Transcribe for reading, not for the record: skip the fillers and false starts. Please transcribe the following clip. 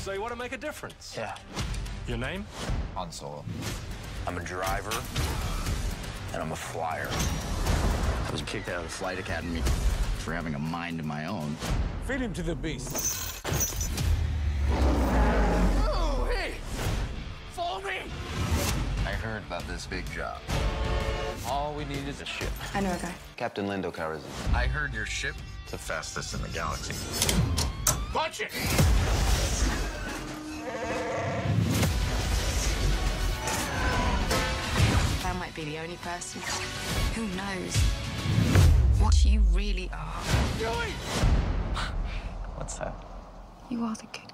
So you want to make a difference? Yeah. Your name? Han Solo. I'm a driver, and I'm a flyer. I was kicked out of the flight academy for having a mind of my own. Feed him to the beast. Oh, hey! Follow me! I heard about this big job. All we need is a ship. I know a guy. Captain Lando Calrissian. I heard your ship is the fastest in the galaxy. Punch it! I might be the only person who knows what you really are. What's that? You are the good.